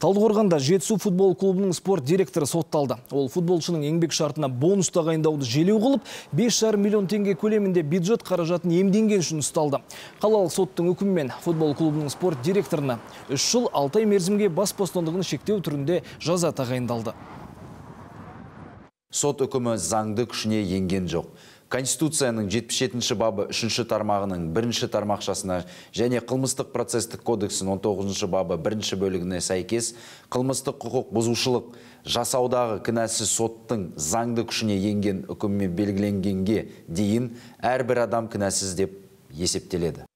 Талдықорғанда Жетісу футбол клубының спорт директоры сотталды. Ол футболшының еңбек шартына бонус тағайындауды желеу қылып, 5,5 миллион теңге көлемінде бюджет қаражатын иемденген үшін ұсталды. Қалалық соттың үкімімен футбол клубының спорт директорына 3 жыл 6 ай мерзімге бас бостандығын шектеу түрінде жаза тағайындалды. Сот үкімі заңды күшіне енген жоқ. Конституцияның 77 бабы 3 тармағының 1 тармақшасына және қылмыстық процестік кодексінің 19 бабы 1 бөлігіне сәйкес қылмыстық құқық бұзушылық жасаудағы кінәсі соттың заңды күшіне енген үкіммен белгіленгенге дейін әрбір адам кінәсіз деп есептеледі.